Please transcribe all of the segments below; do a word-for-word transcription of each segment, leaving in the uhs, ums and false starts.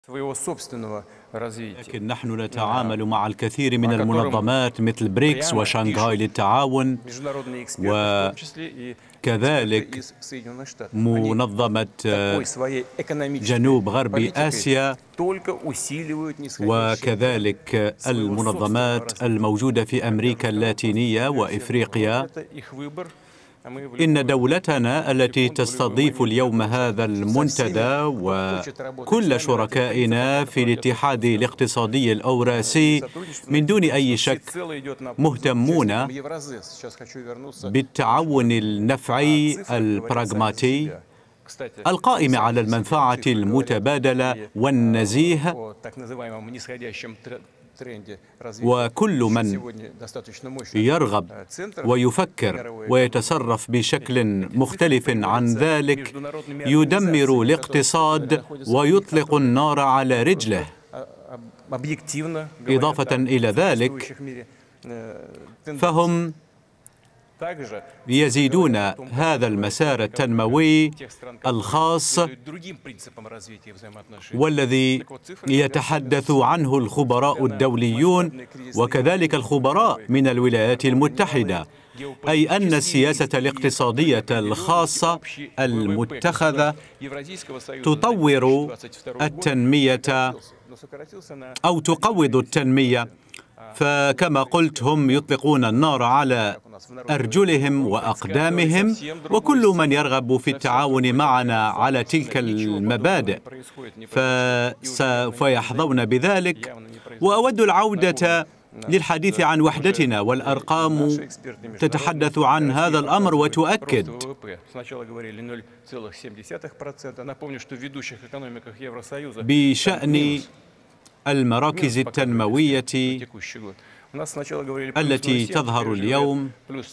لكن نحن نتعامل مع الكثير من المنظمات مثل بريكس وشنغهاي للتعاون، وكذلك منظمة جنوب غرب آسيا، وكذلك المنظمات الموجودة في أمريكا اللاتينية وإفريقيا. إن دولتنا التي تستضيف اليوم هذا المنتدى وكل شركائنا في الاتحاد الاقتصادي الأوراسي من دون أي شك مهتمون بالتعاون النفعي البراغماتي القائم على المنفعة المتبادلة والنزيه، وكل من يرغب ويفكر ويتصرف بشكل مختلف عن ذلك يدمر الاقتصاد ويطلق النار على رجله. إضافة إلى ذلك فهم يزيدون هذا المسار التنموي الخاص والذي يتحدث عنه الخبراء الدوليون وكذلك الخبراء من الولايات المتحدة، أي أن السياسة الاقتصادية الخاصة المتخذة تطور التنمية أو تقوض التنمية. فكما قلت هم يطلقون النار على أرجلهم وأقدامهم، وكل من يرغب في التعاون معنا على تلك المبادئ فسوف يحظون بذلك. وأود العودة للحديث عن وحدتنا، والأرقام تتحدث عن هذا الأمر وتؤكد. بشأن المراكز التنموية التي تظهر اليوم،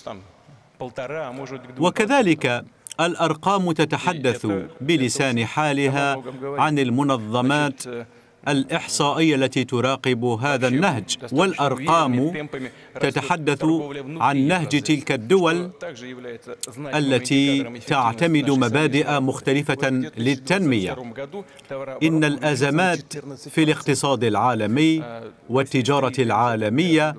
وكذلك الأرقام تتحدث بلسان حالها عن المنظمات الإحصائية التي تراقب هذا النهج، والأرقام تتحدث عن نهج تلك الدول التي تعتمد مبادئ مختلفة للتنمية. إن الأزمات في الاقتصاد العالمي والتجارة العالمية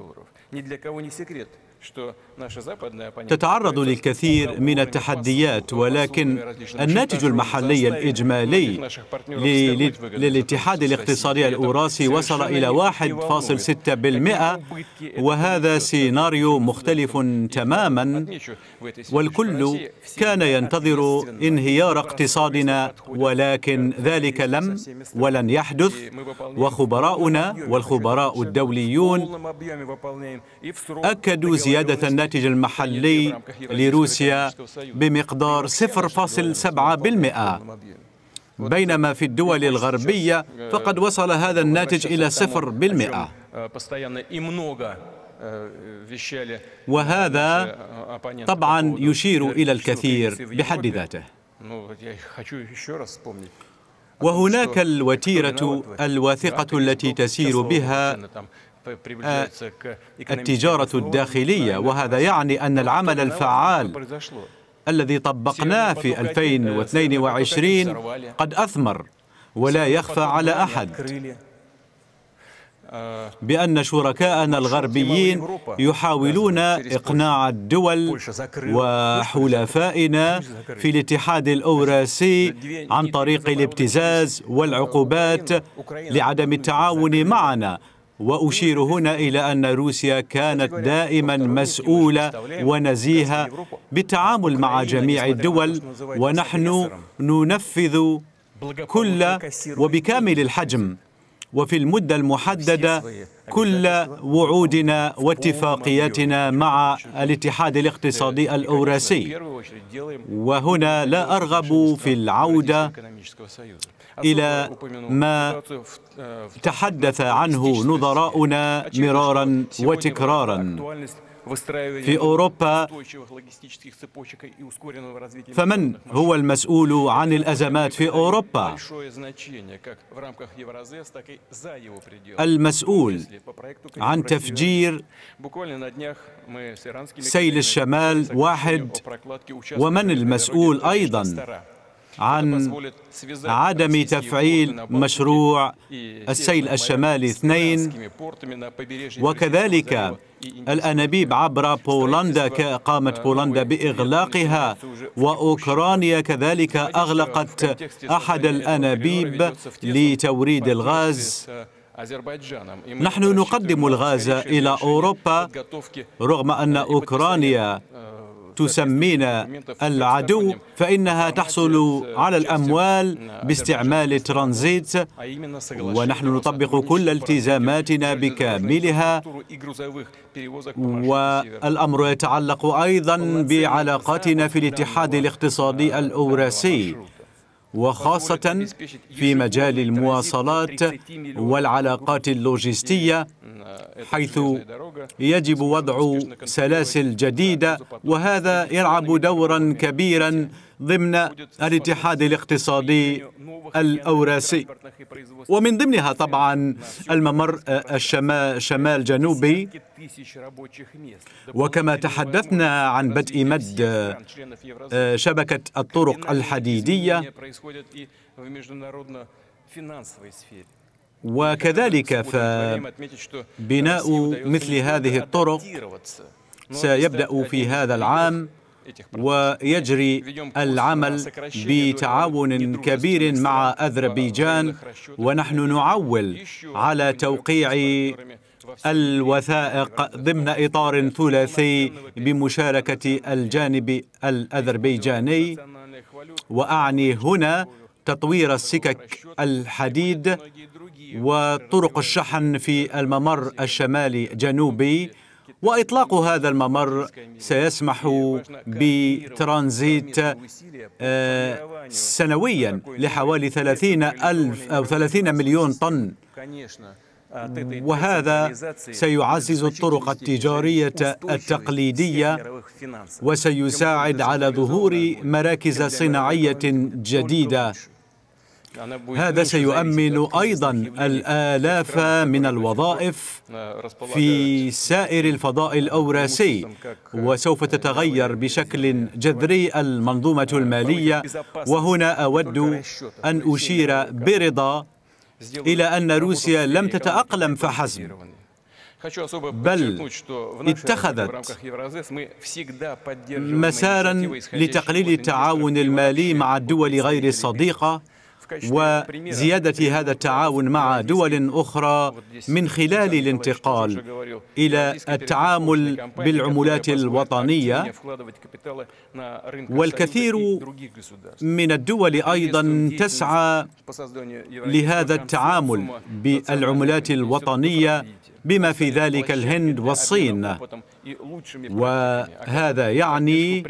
تتعرض للكثير من التحديات، ولكن الناتج المحلي الإجمالي للاتحاد الاقتصادي الأوراسي وصل إلى واحد فاصل ستة بالمئة، وهذا سيناريو مختلف تماما، والكل كان ينتظر انهيار اقتصادنا، ولكن ذلك لم ولن يحدث. وخبراؤنا والخبراء الدوليون أكدوا زيادة الناتج المحلي لروسيا بمقدار صفر فاصل سبعة بالمئة، بينما في الدول الغربية فقد وصل هذا الناتج إلى صفر بالمئة. وهذا طبعا يشير إلى الكثير بحد ذاته. وهناك الوتيرة الواثقة التي تسير بها التجارة الداخلية، وهذا يعني أن العمل الفعال الذي طبقناه في ألفين واثنين وعشرين قد أثمر. ولا يخفى على أحد بأن شركاءنا الغربيين يحاولون إقناع الدول وحلفائنا في الاتحاد الأوراسي عن طريق الابتزاز والعقوبات لعدم التعاون معنا. وأشير هنا إلى أن روسيا كانت دائما مسؤولة ونزيهة بالتعامل مع جميع الدول، ونحن ننفذ كل وبكامل الحجم وفي المدة المحددة كل وعودنا واتفاقياتنا مع الاتحاد الاقتصادي الأوراسي. وهنا لا أرغب في العودة إلى ما تحدث عنه نظراؤنا مرارا وتكرارا في أوروبا. فمن هو المسؤول عن الأزمات في أوروبا؟ المسؤول عن تفجير سيل الشمال واحد، ومن المسؤول أيضا عن عدم تفعيل مشروع السيل الشمالي اثنين، وكذلك الأنابيب عبر بولندا. قامت بولندا بإغلاقها، وأوكرانيا كذلك أغلقت أحد الأنابيب لتوريد الغاز. نحن نقدم الغاز إلى أوروبا رغم أن أوكرانيا تسمينا العدو، فإنها تحصل على الأموال باستعمال ترانزيت، ونحن نطبق كل التزاماتنا بكاملها. والأمر يتعلق أيضا بعلاقاتنا في الاتحاد الاقتصادي الأوراسي، وخاصة في مجال المواصلات والعلاقات اللوجستية، حيث يجب وضع سلاسل جديدة، وهذا يلعب دورا كبيرا ضمن الاتحاد الاقتصادي الأوراسي، ومن ضمنها طبعا الممر الشمال شمال جنوبي. وكما تحدثنا عن بدء مد شبكة الطرق الحديدية، وكذلك فبناء مثل هذه الطرق سيبدأ في هذا العام، ويجري العمل بتعاون كبير مع أذربيجان، ونحن نعول على توقيع الوثائق ضمن إطار ثلاثي بمشاركة الجانب الأذربيجاني، وأعني هنا تطوير السكك الحديد وطرق الشحن في الممر الشمالي جنوبي. وإطلاق هذا الممر سيسمح بترانزيت سنويا لحوالي ثلاثين ألف أو ثلاثين مليون طن، وهذا سيعزز الطرق التجارية التقليدية وسيساعد على ظهور مراكز صناعية جديدة. هذا سيؤمن أيضا الآلاف من الوظائف في سائر الفضاء الأوراسي، وسوف تتغير بشكل جذري المنظومة المالية. وهنا أود أن أشير برضا إلى أن روسيا لم تتأقلم فحسب، بل اتخذت مسارا لتقليل التعاون المالي مع الدول غير الصديقة وزيادة هذا التعاون مع دول أخرى من خلال الانتقال إلى التعامل بالعملات الوطنية. والكثير من الدول أيضا تسعى لهذا التعامل بالعملات الوطنية، بما في ذلك الهند والصين، وهذا يعني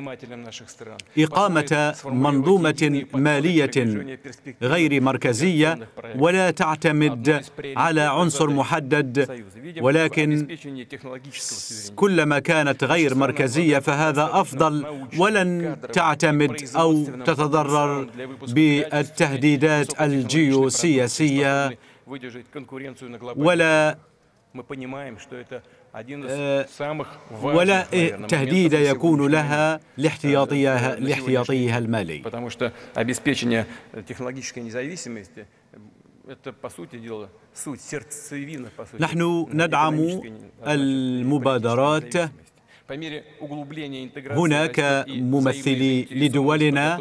إقامة منظومة مالية غير مركزية ولا تعتمد على عنصر محدد، ولكن كلما كانت غير مركزية فهذا أفضل، ولن تعتمد أو تتضرر بالتهديدات الجيوسياسية ولا ولا تهديد يكون لها لاحتياطيها لاحتياطيها المالي. نحن ندعم المبادرات هنا كممثلي لدولنا،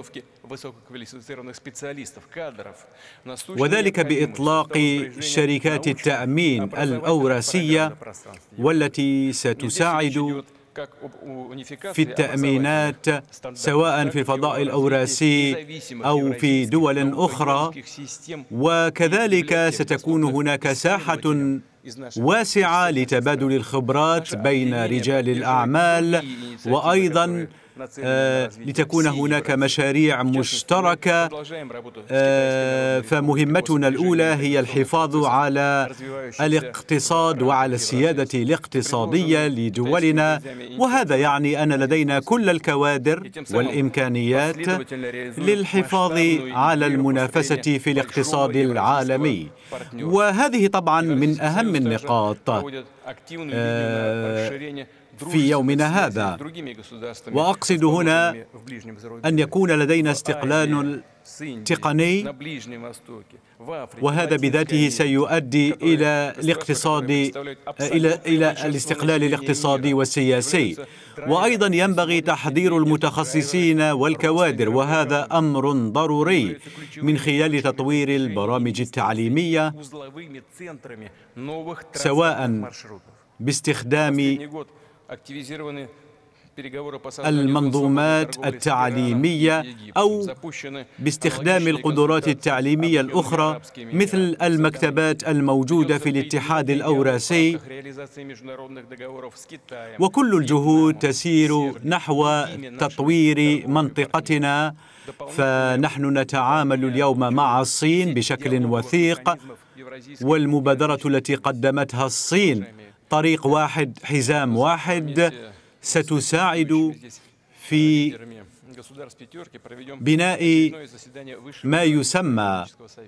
وذلك بإطلاق شركات التأمين الأوراسية والتي ستساعد في التأمينات سواء في الفضاء الأوراسي أو في دول أخرى. وكذلك ستكون هناك ساحة واسعة لتبادل الخبرات بين رجال الأعمال، وأيضا آه لتكون هناك مشاريع مشتركة. آه فمهمتنا الأولى هي الحفاظ على الاقتصاد وعلى السيادة الاقتصادية لدولنا، وهذا يعني أن لدينا كل الكوادر والإمكانيات للحفاظ على المنافسة في الاقتصاد العالمي. وهذه طبعا من أهم النقاط آه في يومنا هذا. وأقصد هنا أن يكون لدينا استقلال تقني، وهذا بذاته سيؤدي إلى الاقتصاد إلى إلى الاستقلال الاقتصادي والسياسي. وأيضا ينبغي تحضير المتخصصين والكوادر، وهذا أمر ضروري من خلال تطوير البرامج التعليمية، سواء باستخدام المنظومات التعليمية أو باستخدام القدرات التعليمية الأخرى مثل المكتبات الموجودة في الاتحاد الأوراسي. وكل الجهود تسير نحو تطوير منطقتنا، فنحن نتعامل اليوم مع الصين بشكل وثيق، والمبادرة التي قدمتها الصين طريق واحد حزام واحد ستساعد في بناء ما يسمى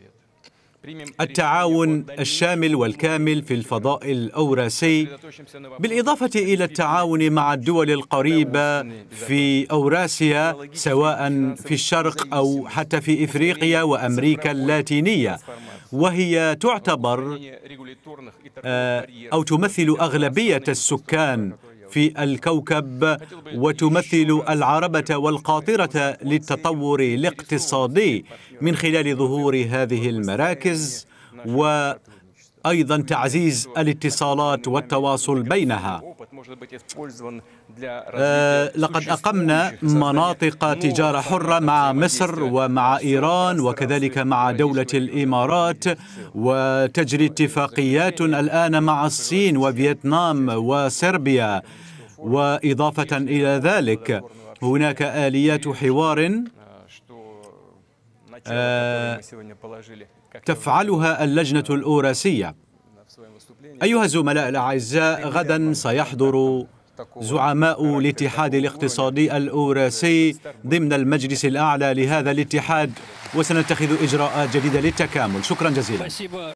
التعاون الشامل والكامل في الفضاء الأوراسي، بالإضافة إلى التعاون مع الدول القريبة في أوراسيا، سواء في الشرق أو حتى في إفريقيا وأمريكا اللاتينية، وهي تعتبر أو تمثل أغلبية السكان في الكوكب، وتمثل العربة والقاطرة للتطور الاقتصادي من خلال ظهور هذه المراكز، وأيضا تعزيز الاتصالات والتواصل بينها. آه لقد أقمنا مناطق تجارة حرة مع مصر ومع إيران وكذلك مع دولة الإمارات، وتجري اتفاقيات الآن مع الصين وفيتنام وصربيا. وإضافة إلى ذلك هناك آليات حوار آه تفعلها اللجنة الأوراسية. أيها الزملاء الأعزاء، غدا سيحضر زعماء الاتحاد الاقتصادي الأوراسي ضمن المجلس الأعلى لهذا الاتحاد، وسنتخذ إجراءات جديدة للتكامل. شكرا جزيلا.